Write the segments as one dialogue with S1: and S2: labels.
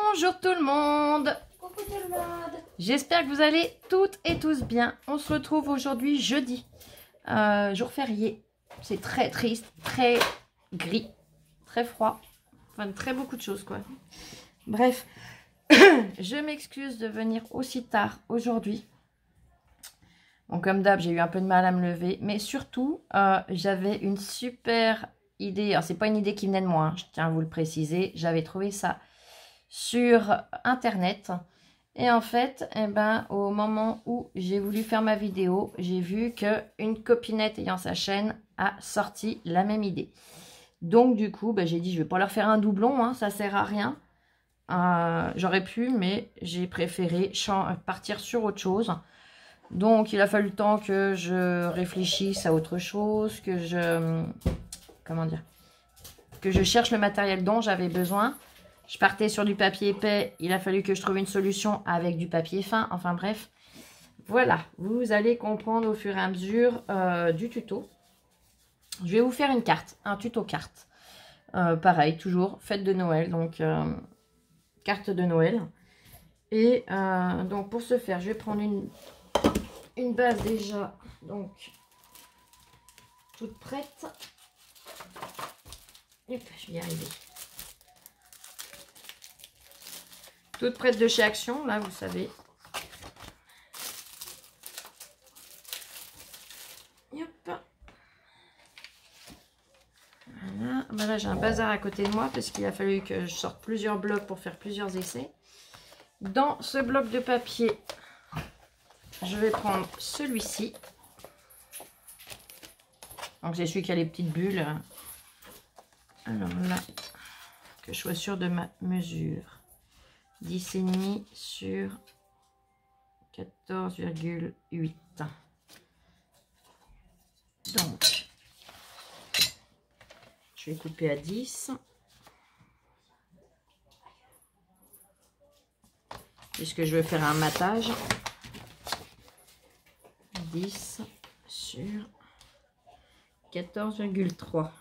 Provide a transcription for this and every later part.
S1: Bonjour tout le monde.
S2: Coucou tout le monde.
S1: J'espère que vous allez toutes et tous bien. On se retrouve aujourd'hui jeudi, jour férié. C'est très triste, très gris, très froid. Enfin, très beaucoup de choses quoi. Bref, je m'excuse de venir aussi tard aujourd'hui. Bon, comme d'hab, j'ai eu un peu de mal à me lever. Mais surtout, j'avais une super idée. Alors, c'est pas une idée qui venait de moi, hein, je tiens à vous le préciser. J'avais trouvé ça sur Internet. Et en fait, eh ben, au moment où j'ai voulu faire ma vidéo, j'ai vu qu'une copinette ayant sa chaîne a sorti la même idée. Donc, du coup, ben, j'ai dit, je vais pas leur faire un doublon, hein, ça sert à rien. J'aurais pu, mais j'ai préféré partir sur autre chose. Donc, il a fallu le temps que je réfléchisse à autre chose, que je... Comment dire? Que je cherche le matériel dont j'avais besoin. Je partais sur du papier épais. Il a fallu que je trouve une solution avec du papier fin. Enfin, bref. Voilà. Vous allez comprendre au fur et à mesure du tuto. Je vais vous faire une carte. Un tuto carte. Pareil, toujours. Fête de Noël. Donc, carte de Noël. Et donc, pour ce faire, je vais prendre une base déjà, donc toute prête. Hop, je vais y arriver. Toute prête de chez Action, là, vous savez. Hop. Voilà. Ben là, j'ai un bazar à côté de moi parce qu'il a fallu que je sorte plusieurs blocs pour faire plusieurs essais. Dans ce bloc de papier, je vais prendre celui-ci. Donc c'est celui qui a les petites bulles. Alors là, que je sois sûre de ma mesure. 10,5 sur 14,8. Donc, je vais couper à 10. Puisque je veux faire un matage. 10 sur 14,3.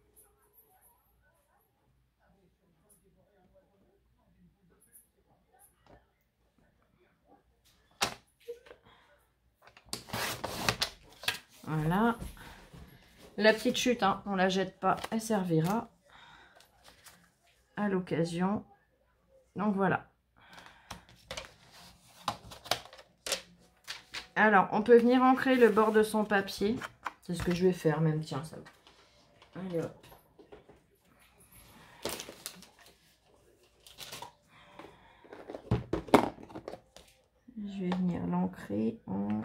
S1: Voilà. La petite chute, hein, on la jette pas, elle servira à l'occasion. Donc voilà. Alors, on peut venir ancrer le bord de son papier. C'est ce que je vais faire même, tiens, ça va. Allez hop. Je vais venir l'ancrer en...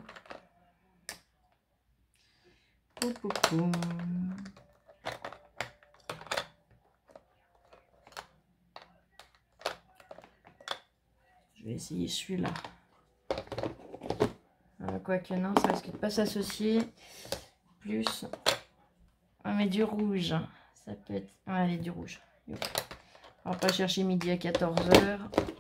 S1: Je vais essayer celui-là. Quoique non, ça risque de pas s'associer. Plus, on met du rouge. Ça peut être... Allez, du rouge. On va pas chercher midi à 14 h.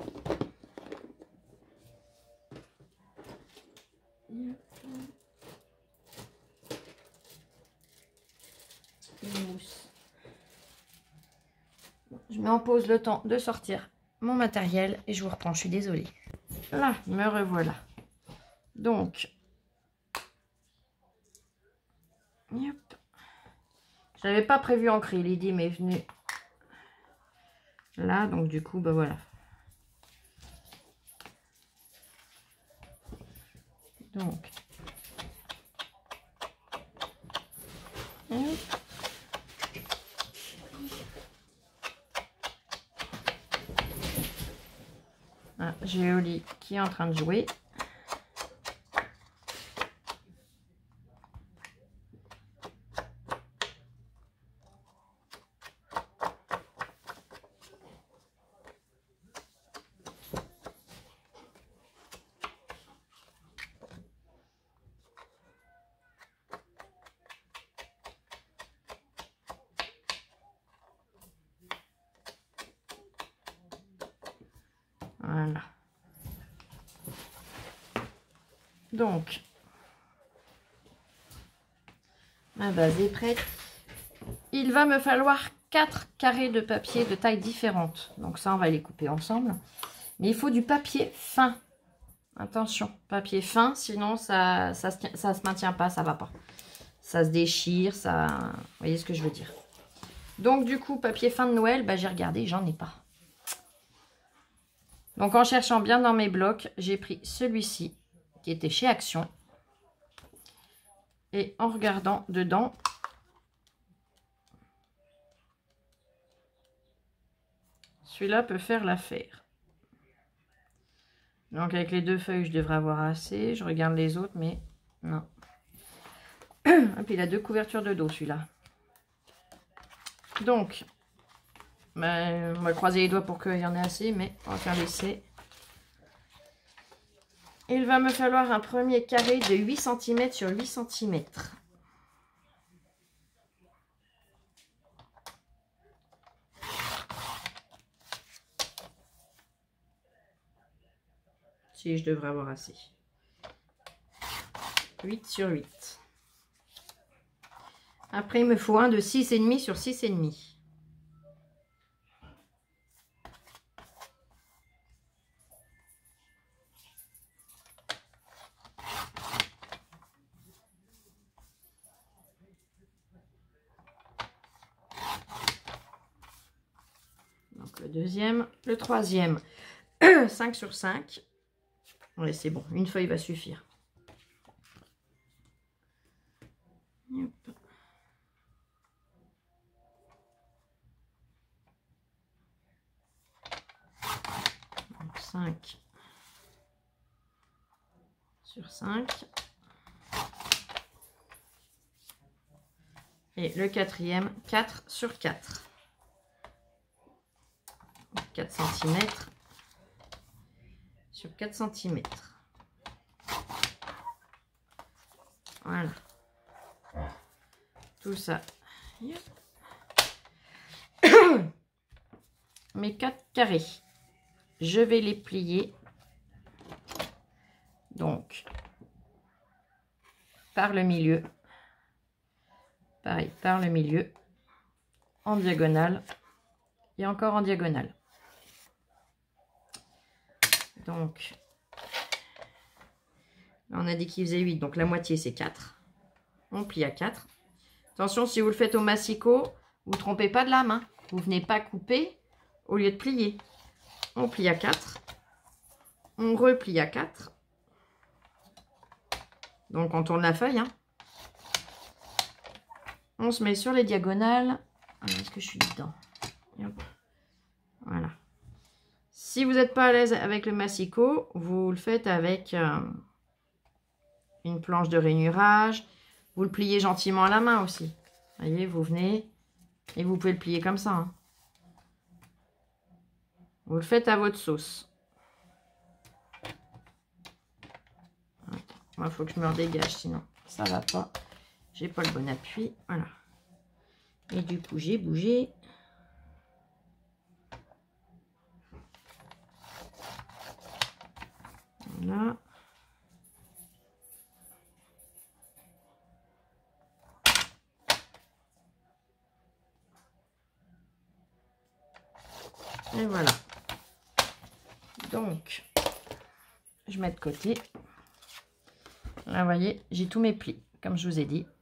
S1: Je mets en pause le temps de sortir mon matériel et je vous reprends. Je suis désolée. Là, me revoilà. Donc, je n'avais pas prévu ancrer. L'idée m'est venue là. Donc, du coup, bah voilà. Donc, ah, j'ai Oli qui est en train de jouer. Voilà. Donc, ma base est prête. Il va me falloir 4 carrés de papier de taille différente. Donc ça, on va les couper ensemble. Mais il faut du papier fin. Attention, papier fin, sinon ça se maintient pas, ça va pas. Ça se déchire, ça... Vous voyez ce que je veux dire. Donc du coup, papier fin de Noël, bah, j'ai regardé, j'en ai pas. Donc en cherchant bien dans mes blocs, j'ai pris celui-ci, qui était chez Action. Et en regardant dedans, celui-là peut faire l'affaire. Donc avec les 2 feuilles, je devrais avoir assez. Je regarde les autres, mais non. Et puis il a 2 couvertures de dos, celui-là. Donc, ben, on va croiser les doigts pour qu'il y en ait assez, mais on va faire l'essai. Il va me falloir un premier carré de 8 cm sur 8 cm. Si, je devrais avoir assez. 8 sur 8. Après, il me faut un de 6,5 sur 6,5. Donc le deuxième, le troisième, 5 sur 5. Ouais, c'est bon, une feuille va suffire. Hop. Donc 5 sur 5. Et le quatrième, 4 sur 4. 4 cm sur 4 cm. Voilà. Tout ça. Mes 4 carrés. Je vais les plier. Donc, par le milieu. Pareil, par le milieu. En diagonale. Et encore en diagonale. Donc, on a dit qu'il faisait 8, donc la moitié c'est 4. On plie à 4. Attention, si vous le faites au massicot, vous ne trompez pas de la main. Vous ne venez pas couper au lieu de plier. On plie à 4. On replie à 4. Donc on tourne la feuille. Hein. On se met sur les diagonales. Est-ce que je suis dedans? Voilà. Si vous n'êtes pas à l'aise avec le massicot, vous le faites avec une planche de rainurage. Vous le pliez gentiment à la main aussi. Vous voyez, vous venez et vous pouvez le plier comme ça. Hein. Vous le faites à votre sauce. Il faut que je me redégage, sinon ça va pas. J'ai pas le bon appui. Voilà. Et du coup, j'ai bougé. Voilà. Et voilà. Donc, je mets de côté. Là, vous voyez, j'ai tous mes plis, comme je vous ai dit.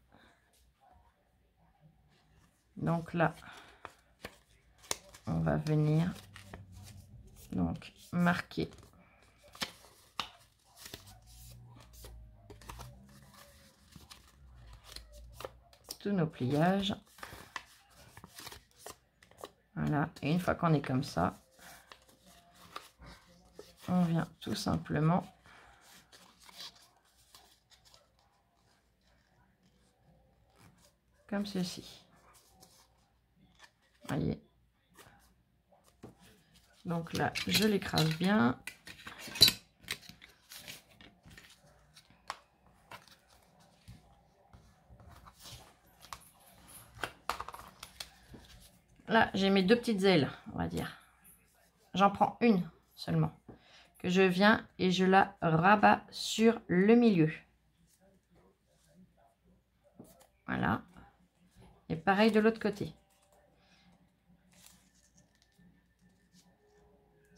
S1: Donc là, on va venir donc marquer tous nos pliages. Voilà, et une fois qu'on est comme ça, on vient tout simplement comme ceci. Voyez. Donc là, je l'écrase bien. Là, j'ai mes 2 petites ailes, on va dire. J'en prends une seulement. Que je viens et je la rabats sur le milieu. Voilà. Et pareil de l'autre côté.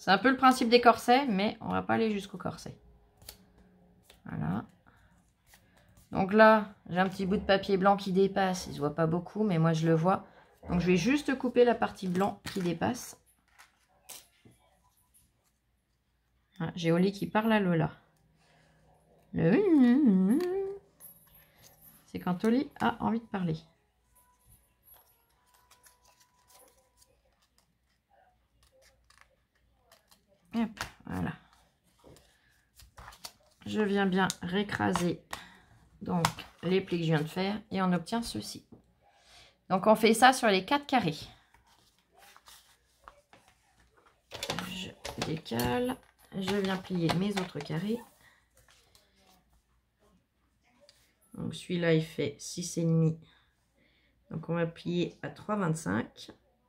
S1: C'est un peu le principe des corsets, mais on va pas aller jusqu'au corset. Voilà. Donc là, j'ai un petit bout de papier blanc qui dépasse. Il se voit pas beaucoup, mais moi je le vois. Donc je vais juste couper la partie blanc qui dépasse. Ah, j'ai Oli qui parle à Lola. C'est quand Oli a envie de parler. Hop, voilà. Je viens bien récraser donc les plis que je viens de faire et on obtient ceci. Donc on fait ça sur les 4 carrés. Je décale, je viens plier mes autres carrés. Donc celui-là il fait 6,5. Donc on va plier à 3,25.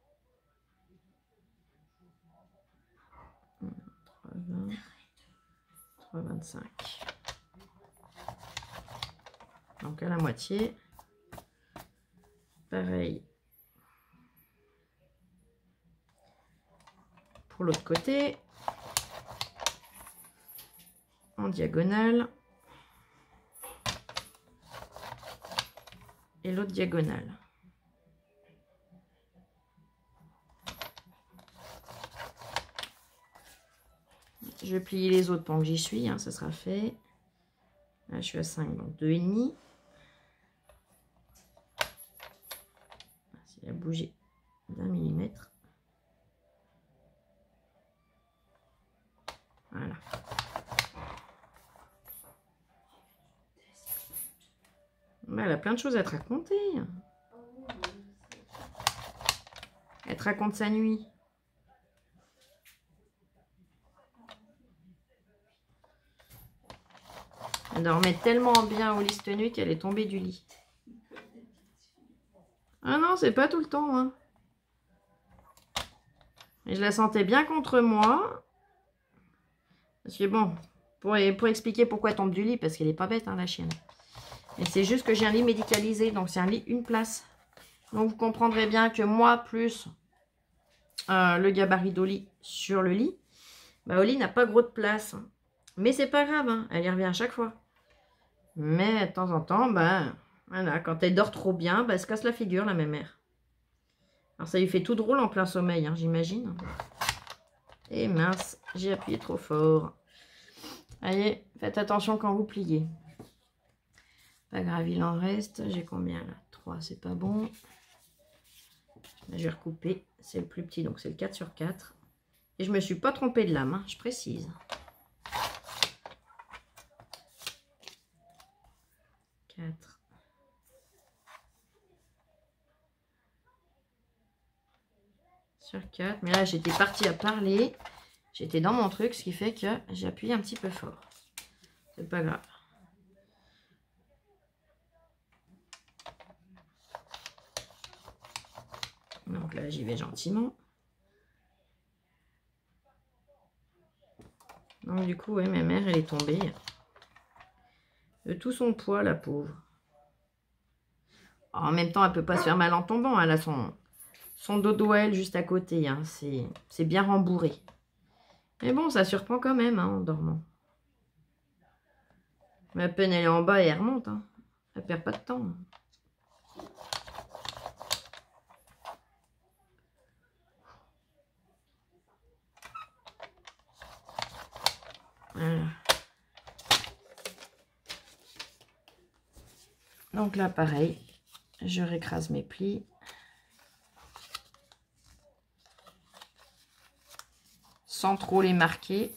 S1: 3,20, 3,25. Donc à la moitié. Pareil pour l'autre côté. En diagonale. Et l'autre diagonale. Je vais plier les autres pendant que j'y suis, hein, ça sera fait. Là, je suis à 5, donc 2,5. Il a bougé d'1 millimètre. Voilà. Elle a plein de choses à te raconter. Elle te raconte sa nuit. Elle dormait tellement bien au lit cette nuit qu'elle est tombée du lit. Ah non, c'est pas tout le temps. Hein. Et je la sentais bien contre moi. Parce que bon, pour expliquer pourquoi elle tombe du lit, parce qu'elle est pas bête, hein, la chienne. Et c'est juste que j'ai un lit médicalisé, donc c'est un lit une place. Donc vous comprendrez bien que moi, plus le gabarit d'Oli sur le lit, bah, Oli n'a pas gros de place. Mais c'est pas grave, hein, elle y revient à chaque fois. Mais de temps en temps, bah, voilà, quand elle dort trop bien, bah, elle se casse la figure, la mémère. Alors ça lui fait tout drôle en plein sommeil, hein, j'imagine. Et mince, j'ai appuyé trop fort. Allez, faites attention quand vous pliez. Pas grave, il en reste. J'ai combien là? 3, c'est pas bon. Là, je vais recouper. C'est le plus petit, donc c'est le 4 sur 4. Et je me suis pas trompée de lame, hein, je précise. 4. Sur 4. Mais là, j'étais partie à parler. J'étais dans mon truc, ce qui fait que j'ai appuyé un petit peu fort. C'est pas grave. Donc là, j'y vais gentiment. Donc du coup, ouais, ma mère, elle est tombée. De tout son poids, la pauvre. En même temps, elle peut pas se faire mal en tombant. Elle a son dodo, elle, juste à côté. Hein. C'est bien rembourré. Mais bon, ça surprend quand même, hein, en dormant. Mais à peine elle est en bas et elle remonte. Hein. Elle perd pas de temps. Voilà. Donc là, pareil, je récrase mes plis. Sans trop les marquer.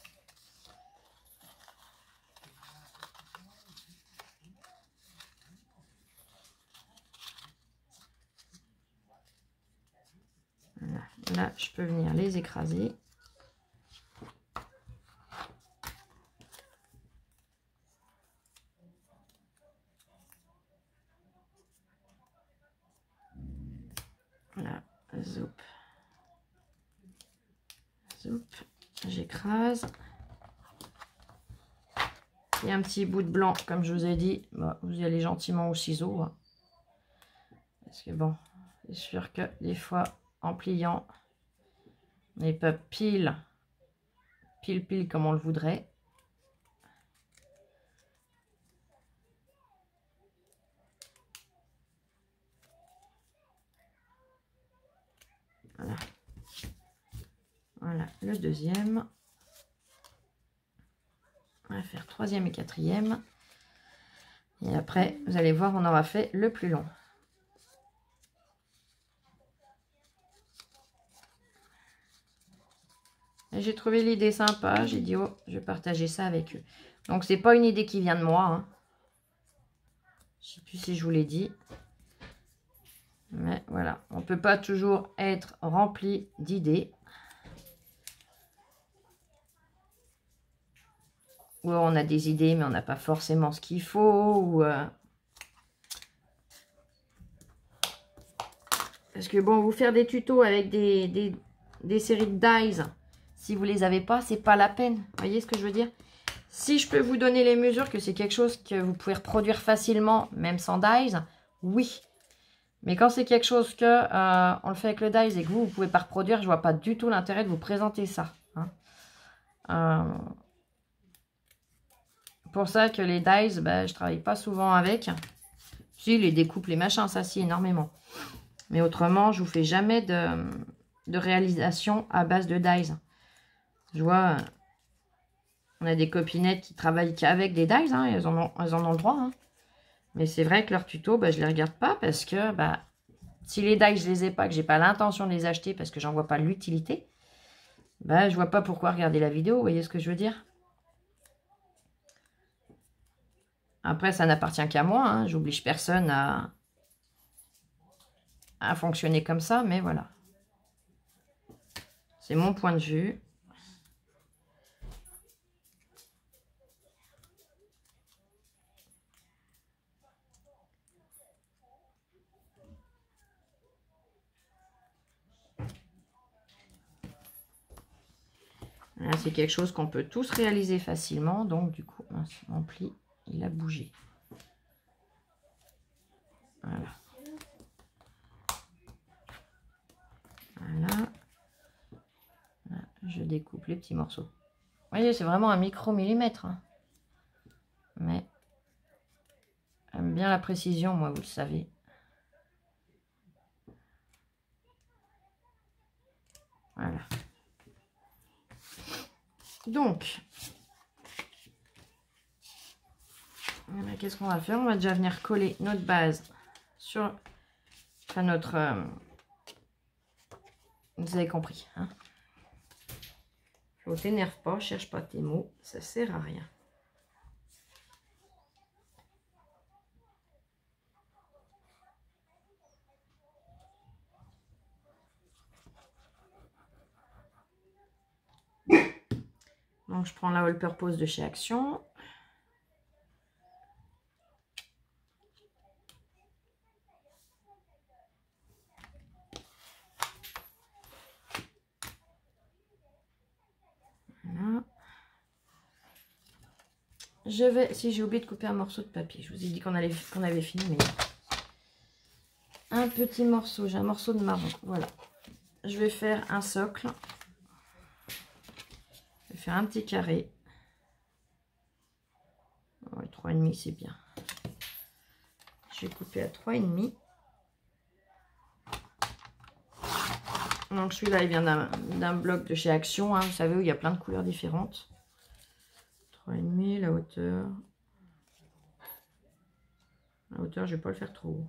S1: Voilà. Là, je peux venir les écraser. Voilà, zoup. Zoup. J'écrase. Et un petit bout de blanc, comme je vous ai dit, bah, vous y allez gentiment au ciseau. Hein. Parce que bon, c'est sûr que des fois, en pliant, on n'est pas pile pile comme on le voudrait. Voilà. Voilà le deuxième. On va faire troisième et quatrième. Et après, vous allez voir, on aura fait le plus long. J'ai trouvé l'idée sympa. J'ai dit, oh, je vais partager ça avec eux. Donc, c'est pas une idée qui vient de moi. Hein. Je sais plus si je vous l'ai dit. Mais voilà, on peut pas toujours être rempli d'idées. Ou on a des idées, mais on n'a pas forcément ce qu'il faut. Ou parce que bon, vous faire des tutos avec des séries de dies, si vous les avez pas, c'est pas la peine. Vous voyez ce que je veux dire? Si je peux vous donner les mesures, que c'est quelque chose que vous pouvez reproduire facilement, même sans dies, oui. Mais quand c'est quelque chose que on le fait avec le dies et que vous pouvez pas reproduire, je vois pas du tout l'intérêt de vous présenter ça. Hein. Pour ça que les dies, je travaille pas souvent avec. Si, les découpes, les machins, ça si, énormément. Mais autrement, je vous fais jamais de réalisation à base de dies. Je vois, on a des copinettes qui travaillent qu'avec des dies, hein, elles en ont le droit. Hein. Mais c'est vrai que leurs tutos, je les regarde pas parce que si les dies, je les ai pas, que j'ai pas l'intention de les acheter parce que j'en vois pas l'utilité, je vois pas pourquoi regarder la vidéo, vous voyez ce que je veux dire? Après, ça n'appartient qu'à moi, hein, j'oblige personne à fonctionner comme ça, mais voilà. C'est mon point de vue. C'est quelque chose qu'on peut tous réaliser facilement. Donc, du coup, mon pli, il a bougé. Voilà. Voilà. Là, je découpe les petits morceaux. Vous voyez, c'est vraiment un micro-millimètre. Hein. Mais, j'aime bien la précision, moi, vous le savez. Voilà. Donc, qu'est-ce qu'on va faire? On va déjà venir coller notre base sur notre... vous avez compris. Hein? Faut t'énerve pas, cherche pas tes mots, ça sert à rien. Donc, je prends la All Purpose de chez Action. Voilà. Je vais, si j'ai oublié de couper un morceau de papier, je vous ai dit qu'on avait fini, mais un petit morceau, j'ai un morceau de marron, voilà. Je vais faire un socle. Je vais faire un petit carré. Ouais, 3,5 c'est bien. Je vais couper à 3,5. Donc celui-là, il vient d'un bloc de chez Action, hein, vous savez, où il y a plein de couleurs différentes. 3,5, la hauteur. La hauteur, je ne vais pas le faire trop haut.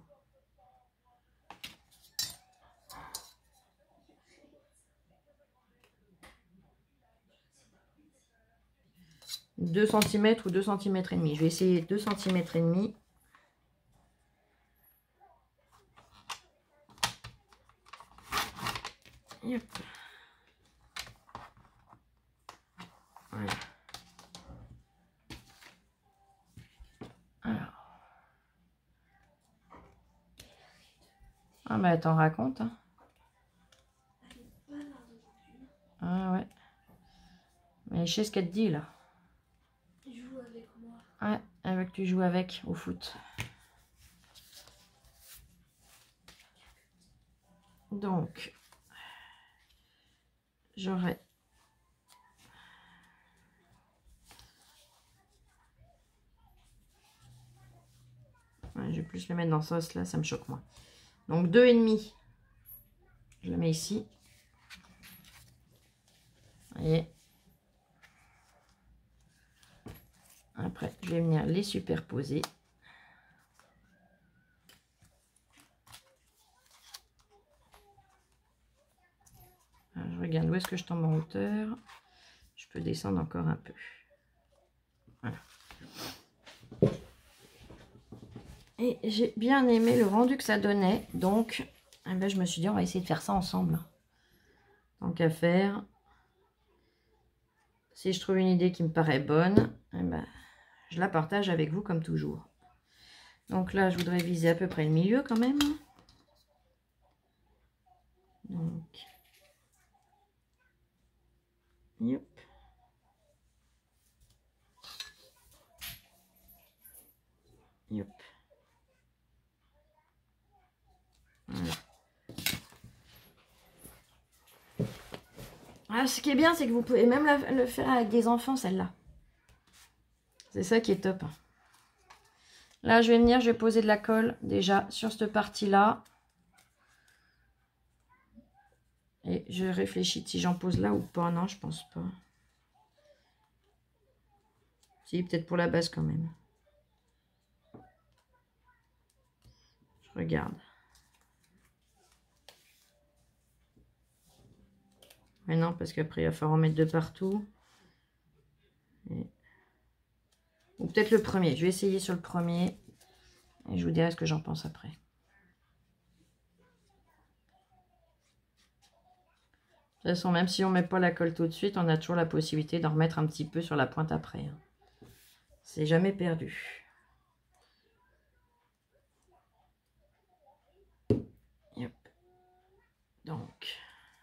S1: « 2 cm ou 2 cm et demi. Je vais essayer 2 cm et demi. Yep. Voilà. Alors. Ah bah t'en racontes. Hein. Ah ouais. Mais je sais ce qu'elle te dit là.
S2: Tu joues avec moi.
S1: Ouais, avec tu joues avec au foot. Donc, j'aurai Ouais, je vais plus le mettre dans ce sens là, ça me choque moins. Donc 2,5. Je le mets ici. Vous voyez. Après, je vais venir les superposer. Alors, je regarde où est-ce que je tombe en hauteur. Je peux descendre encore un peu. Voilà. Et j'ai bien aimé le rendu que ça donnait. Donc, eh ben, je me suis dit, on va essayer de faire ça ensemble. Tant qu'à faire. Si je trouve une idée qui me paraît bonne, eh ben, je la partage avec vous comme toujours. Donc là, je voudrais viser à peu près le milieu quand même. Donc, yep. Yep. Voilà. Ah, ce qui est bien, c'est que vous pouvez même le faire avec des enfants, celle-là. C'est ça qui est top. Là, je vais venir, je vais poser de la colle déjà sur cette partie-là. Et je réfléchis si j'en pose là ou pas. Non, je pense pas. Si, peut-être pour la base quand même. Je regarde. Mais non, parce qu'après, il va falloir en mettre de partout. Et... Ou peut-être le premier. Je vais essayer sur le premier. Et je vous dirai ce que j'en pense après. De toute façon, même si on ne met pas la colle tout de suite, on a toujours la possibilité d'en remettre un petit peu sur la pointe après. C'est jamais perdu. Yep. Donc.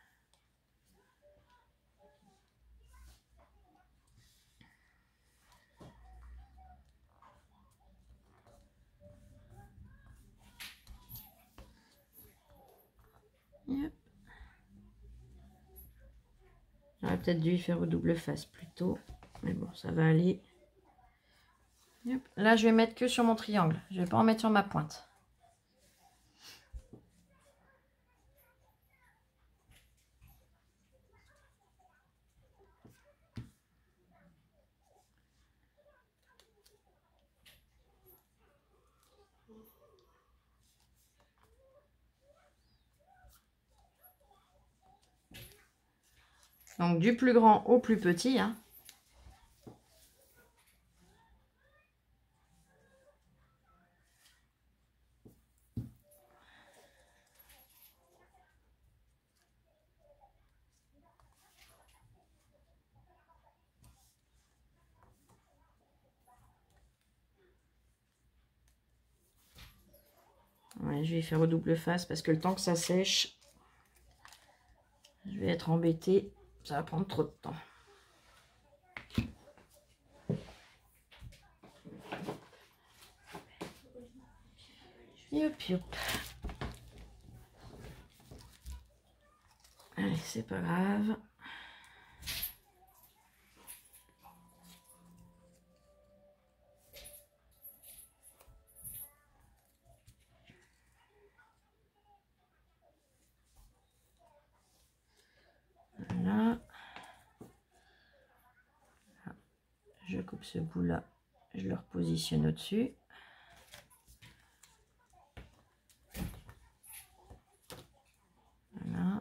S1: Yep. J'aurais peut-être dû y faire au double face plutôt. Mais bon, ça va aller. Yep. Là, je vais mettre que sur mon triangle. Je ne vais pas en mettre sur ma pointe. Donc, du plus grand au plus petit. Hein. Ouais, je vais faire au double face parce que le temps que ça sèche, je vais être embêtée. Ça va prendre trop de temps. Yop, yop. Allez, c'est pas grave. Voilà. Je coupe ce bout là, je le repositionne au-dessus. Voilà.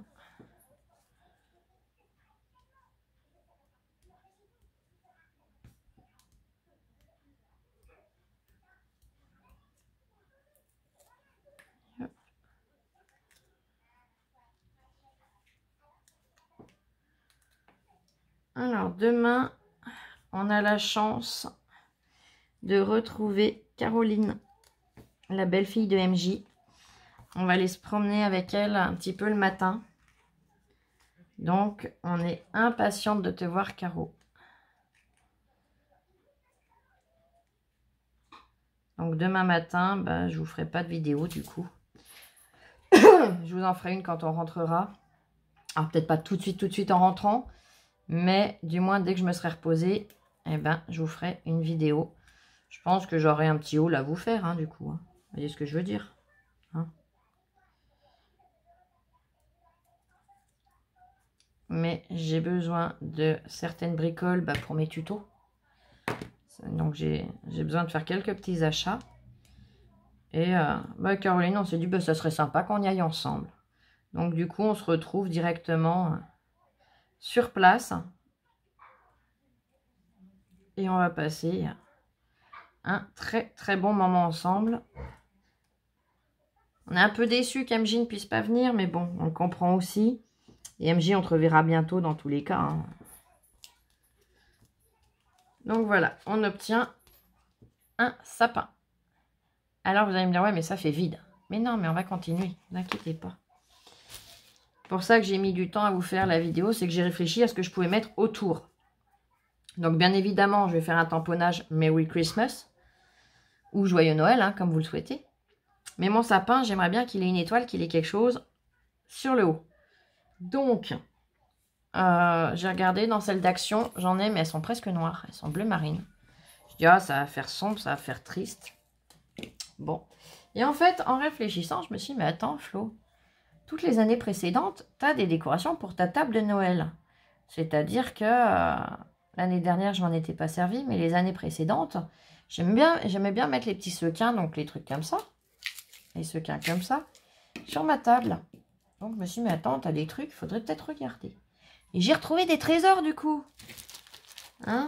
S1: Hop. Alors demain, on a la chance de retrouver Caroline, la belle-fille de MJ. On va aller se promener avec elle un petit peu le matin. Donc, on est impatiente de te voir, Caro. Donc, demain matin, bah, je vous ferai pas de vidéo du coup. Je vous en ferai une quand on rentrera. Alors, peut-être pas tout de suite en rentrant. Mais du moins, dès que je me serai reposée, eh ben, je vous ferai une vidéo. Je pense que j'aurai un petit haul à vous faire, hein, du coup. Hein. voyez ce que je veux dire, hein? Mais j'ai besoin de certaines bricoles pour mes tutos. Donc j'ai besoin de faire quelques petits achats. Et Caroline, on s'est dit, ça serait sympa qu'on y aille ensemble. Donc du coup, on se retrouve directement sur place. Et on va passer un très très bon moment ensemble. On est un peu déçus qu'MJ ne puisse pas venir, mais bon, on le comprend aussi. Et MJ, on te reverra bientôt dans tous les cas, hein. Donc voilà, on obtient un sapin. Alors vous allez me dire, ouais, mais ça fait vide. Mais non, mais on va continuer, n'inquiétez pas. Pour ça que j'ai mis du temps à vous faire la vidéo, c'est que j'ai réfléchi à ce que je pouvais mettre autour. Donc bien évidemment, je vais faire un tamponnage Merry Christmas ou Joyeux Noël, hein, comme vous le souhaitez. Mais mon sapin, j'aimerais bien qu'il ait une étoile, qu'il ait quelque chose sur le haut. Donc, j'ai regardé dans celles d'Action, j'en ai, mais elles sont presque noires. Elles sont bleu marine. Je dis, ah, ça va faire sombre, ça va faire triste. Bon. Et en fait, en réfléchissant, je me suis dit, mais attends, Flo, toutes les années précédentes, tu as des décorations pour ta table de Noël. C'est-à-dire que l'année dernière, je m'en étais pas servi, mais les années précédentes, j'aimais bien mettre les petits sequins, donc les trucs comme ça, les sequins comme ça, sur ma table. Donc je me suis dit, mais attends, tu as des trucs, il faudrait peut-être regarder. Et j'ai retrouvé des trésors du coup. Hein?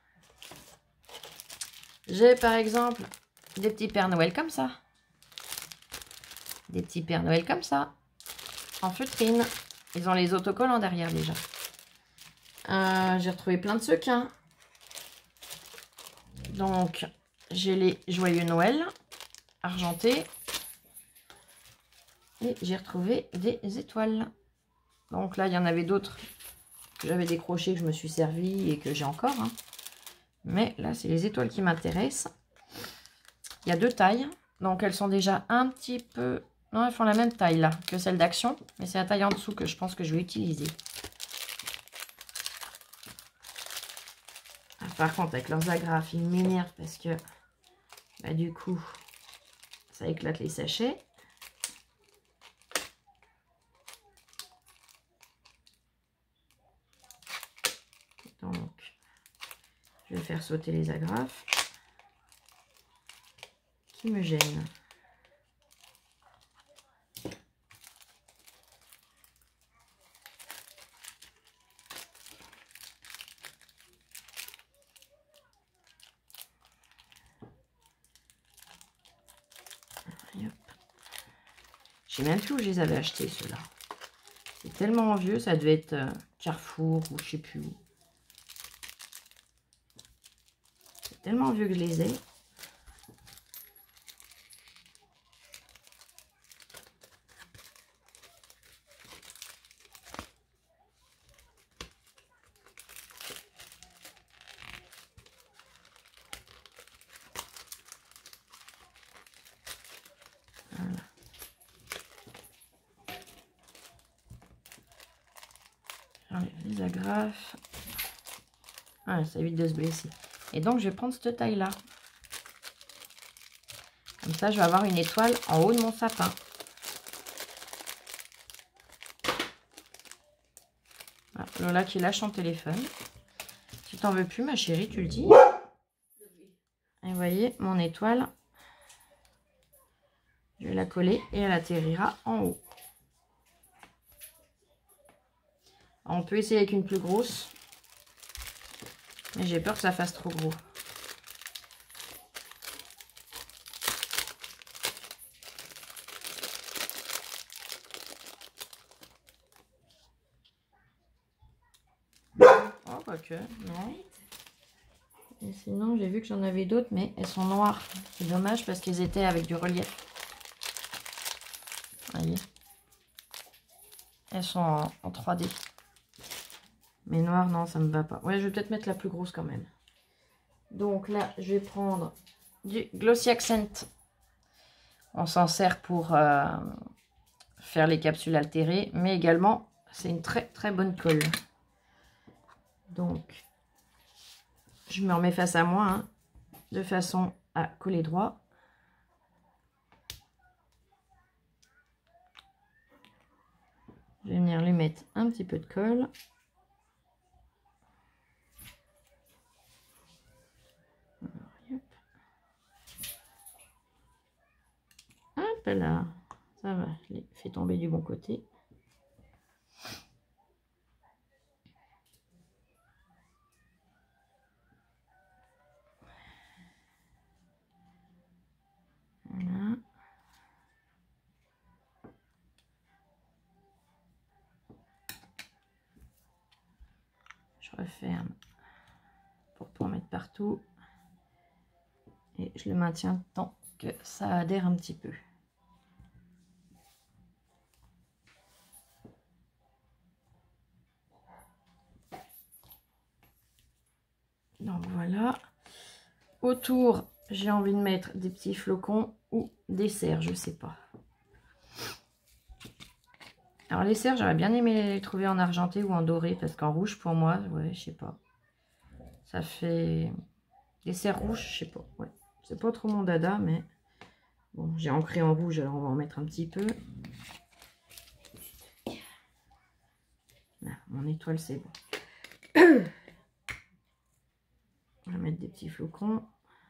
S1: J'ai par exemple des petits Pères Noël comme ça. Des petits Pères Noël comme ça. En feutrine. Ils ont les autocollants derrière déjà. J'ai retrouvé plein de sequins. Donc j'ai les Joyeux Noël argentés. Et j'ai retrouvé des étoiles. Donc là, il y en avait d'autres que j'avais décrochés, que je me suis servi et que j'ai encore, hein. Mais là, c'est les étoiles qui m'intéressent. Il y a deux tailles. Donc, elles sont déjà un petit peu... Non, elles font la même taille, là, que celle d'Action. Mais c'est la taille en dessous que je pense que je vais utiliser. Ah, par contre, avec leurs agrafes, ils m'énervent parce que... du coup, ça éclate les sachets. Donc, je vais faire sauter les agrafes qui me gênent. Je sais même plus où je les avais achetés, ceux-là. C'est tellement vieux, ça devait être Carrefour ou je sais plus où. C'est tellement vieux que je les ai. Voilà. J'enlève les agrafes. Ah, ça évite de se blesser. Et donc, je vais prendre cette taille-là. Comme ça, je vais avoir une étoile en haut de mon sapin. Voilà, Lola qui lâche son téléphone. Si t'en veux plus, ma chérie, tu le dis. Et vous voyez, mon étoile, je vais la coller et elle atterrira en haut. Alors, on peut essayer avec une plus grosse. Mais j'ai peur que ça fasse trop gros. Oh, quoique, non. Et sinon, j'ai vu que j'en avais d'autres, mais elles sont noires. C'est dommage parce qu'elles étaient avec du relief. Voyez. Elles sont en 3D. Mais noires, non, ça ne me va pas. Ouais, je vais peut-être mettre la plus grosse quand même. Donc là, je vais prendre du Glossy Accent. On s'en sert pour faire les capsules altérées, mais également, c'est une très très bonne colle. Donc, je me remets face à moi, hein, de façon à coller droit. Je vais venir lui mettre un petit peu de colle. Hop là, ça va, je l'ai fait tomber du bon côté. Voilà. Je referme pour pas en mettre partout. Et je le maintiens tant que ça adhère un petit peu. Donc voilà. Autour, j'ai envie de mettre des petits flocons ou des cerfs, je sais pas. Alors les cerfs, j'aurais bien aimé les trouver en argenté ou en doré, parce qu'en rouge pour moi, ouais, je sais pas. Ça fait des cerfs rouges, je sais pas. Ouais, c'est pas trop mon dada, mais bon, j'ai ancré en rouge, alors on va en mettre un petit peu. Là, mon étoile, c'est bon. On va mettre des petits flocons.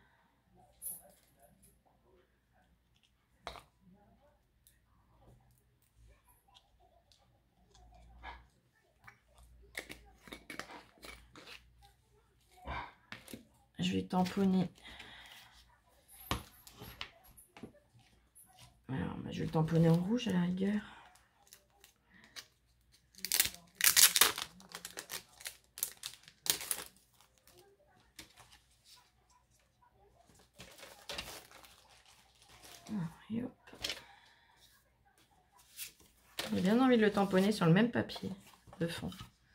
S1: Je vais tamponner. Alors, je vais le tamponner en rouge à la rigueur. Et hop. J'ai bien envie de le tamponner sur le même papier de fond.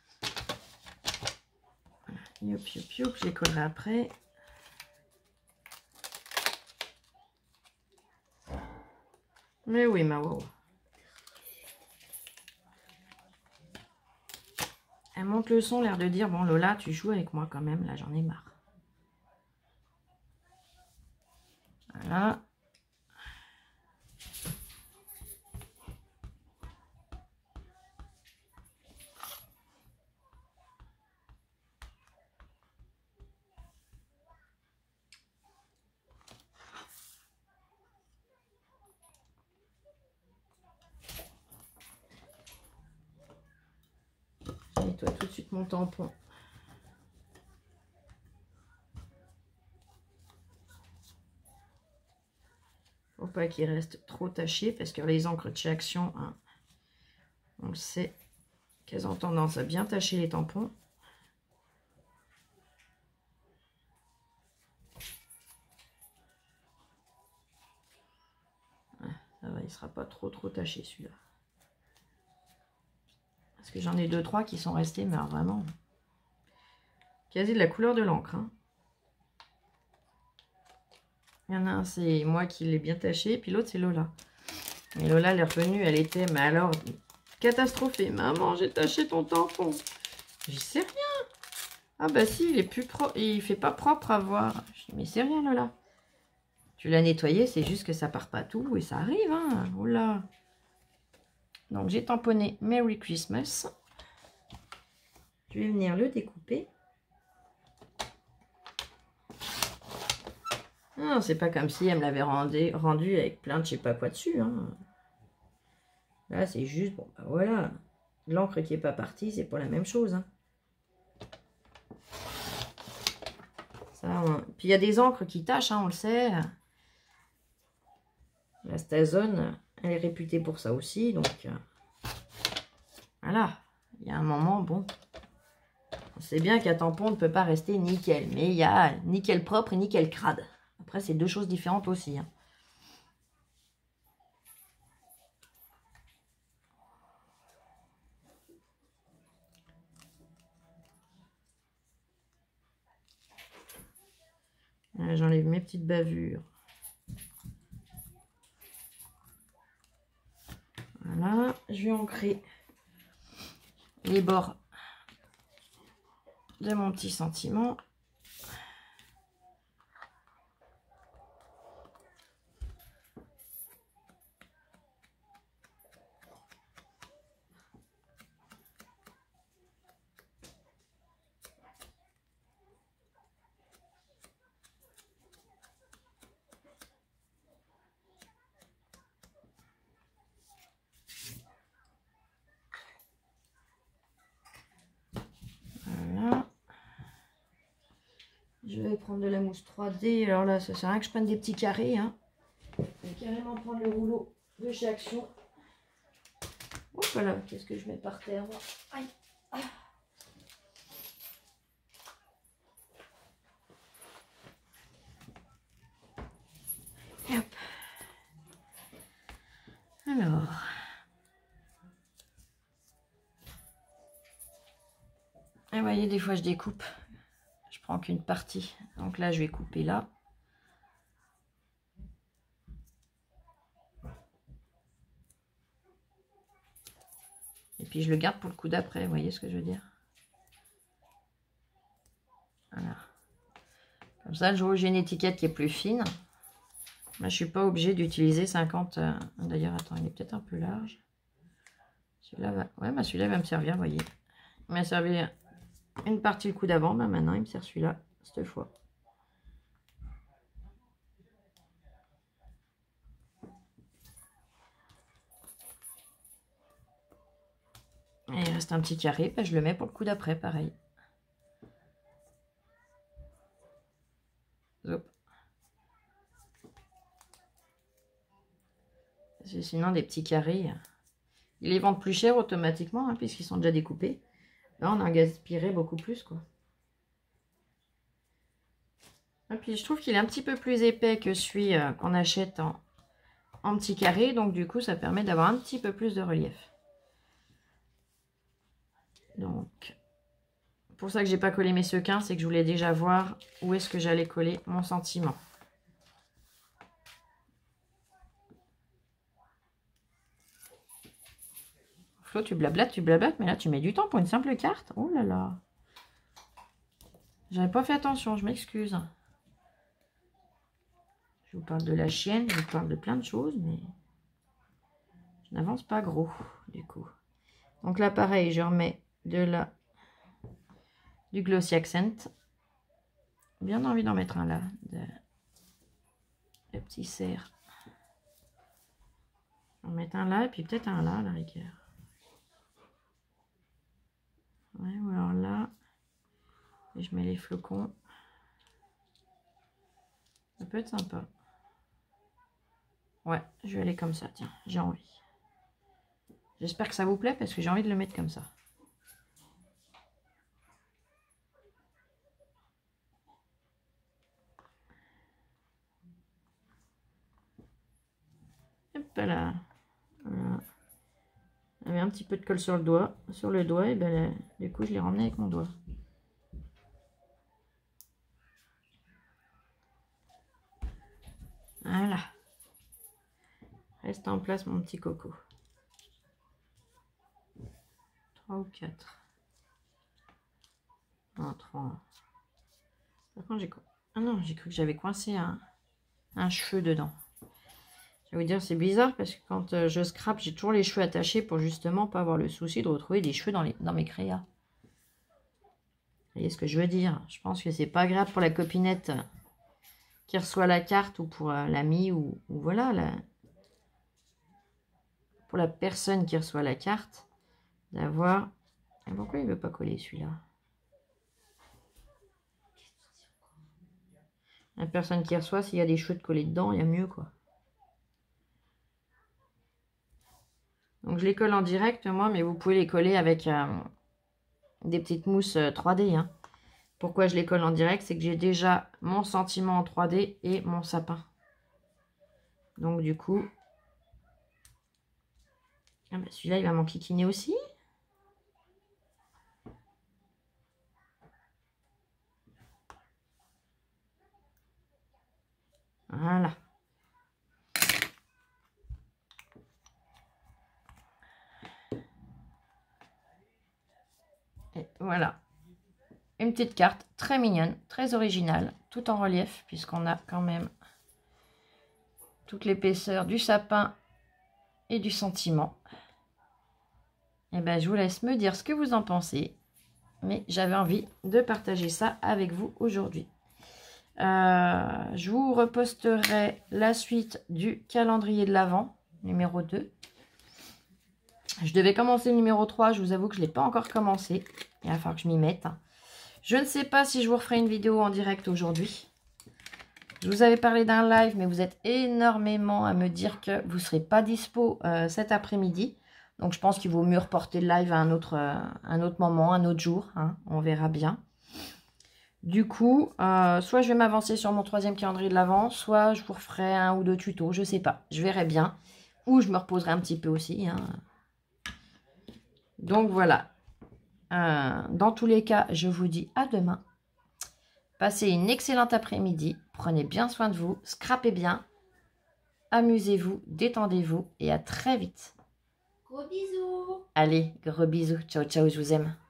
S1: Voilà. Youp, youp, youp, je les collerai après. Mais oui, ma wow. Elle monte le son, l'air de dire, bon Lola, tu joues avec moi quand même, là j'en ai marre. Voilà. Je nettoie tout de suite mon tampon. Faut pas qu'il reste trop taché, parce que les encres de chez Action, hein, on le sait, qu'elles ont tendance à bien tacher les tampons. Ça va, il sera pas trop taché celui-là. Parce que j'en ai 2-3 qui sont restés, mais alors vraiment quasi de la couleur de l'encre. Hein. Il y en a un, c'est moi qui l'ai bien taché, puis l'autre c'est Lola. Et Lola, elle est revenue, elle était, mais alors, catastrophée. Maman, j'ai taché ton tampon. J'y sais rien. Ah bah si, il est plus propre, il fait pas propre à voir. Je dis, mais c'est rien Lola. Tu l'as nettoyé, c'est juste que ça part pas tout et ça arrive, hein. Oula. Donc j'ai tamponné Merry Christmas. Je vais venir le découper. Non, c'est pas comme si elle me l'avait rendu avec plein de je sais pas quoi dessus. Hein. Là, c'est juste, bon, bah voilà. L'encre qui est pas partie, c'est pas la même chose. Hein. Ça, puis il y a des encres qui tachent, hein, on le sait. La Stazone, elle est réputée pour ça aussi. Donc, voilà. Il y a un moment, bon. On sait bien qu'un tampon ne peut pas rester nickel. Mais il y a nickel propre et nickel crade. Après, c'est deux choses différentes aussi. Hein. J'enlève mes petites bavures. Voilà, je vais ancrer les bords de mon petit sentiment. Je vais prendre de la mousse 3D. Alors là, ça sert à rien que je prenne des petits carrés. Hein. Je vais carrément prendre le rouleau de chez Action. Oh, voilà, qu'est-ce que je mets par terre moi. Aïe. Ah. Et hop. Alors. Et vous voyez, des fois je découpe. Je prends qu'une partie. Donc là, je vais couper là. Et puis je le garde pour le coup d'après, vous voyez ce que je veux dire? Voilà. Comme ça, le jour où j'ai une étiquette qui est plus fine, ben, je ne suis pas obligée d'utiliser 50. D'ailleurs, attends, il est peut-être un peu large. Celui-là va... Ouais, ben, celui-là va me servir, vous voyez. Il m'a servi une partie le coup d'avant, ben, maintenant il me sert celui-là, cette fois. Et il reste un petit carré, ben, je le mets pour le coup d'après, pareil. Hop. Sinon, des petits carrés, ils les vendent plus cher automatiquement, hein, puisqu'ils sont déjà découpés. Là, on en gaspillerait beaucoup plus, quoi. Et puis, je trouve qu'il est un petit peu plus épais que celui qu'on achète en petits carrés. Donc, du coup, ça permet d'avoir un petit peu plus de relief. Donc, pour ça que j'ai pas collé mes sequins, c'est que je voulais déjà voir où est-ce que j'allais coller mon sentiment. Flo, tu blablates, mais là, tu mets du temps pour une simple carte. Oh là là. J'avais pas fait attention, je m'excuse. Je vous parle de la chienne, je vous parle de plein de choses, mais je n'avance pas gros, du coup. Donc là, pareil, je remets du Glossy Accent. Bien envie d'en mettre un là. Le petit cerf. On va mettre un là, et puis peut-être un là, à la rigueur. Ouais, ou alors là. Et je mets les flocons. Ça peut être sympa. Ouais, je vais aller comme ça, tiens, j'ai envie. J'espère que ça vous plaît parce que j'ai envie de le mettre comme ça. Hop là. Voilà. J'avais un petit peu de colle sur le doigt, et ben du coup je l'ai ramené avec mon doigt. Voilà. Reste en place mon petit coco. 3 ou 4. Non, 3. Par contre, j'ai... Ah non, j'ai cru que j'avais coincé un cheveu dedans. Je vais vous dire, c'est bizarre parce que quand je scrape, j'ai toujours les cheveux attachés pour justement pas avoir le souci de retrouver des cheveux dans mes créas. Vous voyez ce que je veux dire? Je pense que c'est pas agréable pour la copinette qui reçoit la carte ou pour l'ami ou voilà, pour la personne qui reçoit la carte, d'avoir... Pourquoi il veut pas coller celui-là? La personne qui reçoit, s'il y a des cheveux de coller dedans, il y a mieux, quoi. Donc je les colle en direct, moi, mais vous pouvez les coller avec des petites mousses 3D. Hein. Pourquoi je les colle en direct? C'est que j'ai déjà mon sentiment en 3D et mon sapin. Donc du coup... Ah ben celui-là, il va m'enquiquiner aussi. Voilà. Et voilà. Une petite carte très mignonne, très originale, tout en relief, puisqu'on a quand même toute l'épaisseur du sapin et du sentiment. Et ben, je vous laisse me dire ce que vous en pensez. Mais j'avais envie de partager ça avec vous aujourd'hui. Je vous reposterai la suite du calendrier de l'Avent, numéro 2. Je devais commencer le numéro 3, je vous avoue que je ne l'ai pas encore commencé. Il va falloir que je m'y mette. Je ne sais pas si je vous referai une vidéo en direct aujourd'hui. Je vous avais parlé d'un live, mais vous êtes énormément à me dire que vous ne serez pas dispo cet après-midi. Donc, je pense qu'il vaut mieux reporter le live à un autre moment, un autre jour. Hein, on verra bien. Du coup, soit je vais m'avancer sur mon 3e calendrier de l'Avent, soit je vous referai 1 ou 2 tutos, je ne sais pas. Je verrai bien. Ou je me reposerai un petit peu aussi. Hein. Donc, voilà. Dans tous les cas, je vous dis à demain. Passez une excellente après-midi. Prenez bien soin de vous. Scrapez bien. Amusez-vous, détendez-vous et à très vite.
S2: Gros bisous.
S1: Allez, gros bisous. Ciao, ciao, je vous aime.